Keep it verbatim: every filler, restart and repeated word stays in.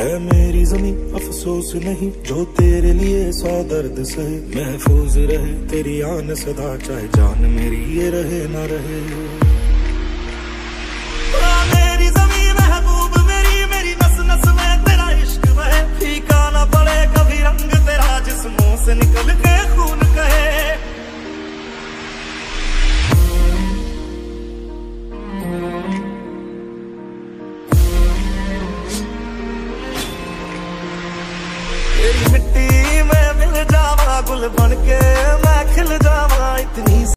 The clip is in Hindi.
है मेरी ज़मीं अफसोस नहीं, जो तेरे लिए सौ दर्द सहे। महफूज रहे तेरी आन सदा, चाहे जान मेरी ये रहे ना रहे। मेरी ज़मीं महबूब मेरी, मेरी नस नस में तेरा इश्क बहे। फीका ना पड़े कभी रंग तेरा, जिस्मों से निकल के खून कहे। तेरी मिट्टी में मिल जावा, गुल बन के मैं खिल जावा। इतनी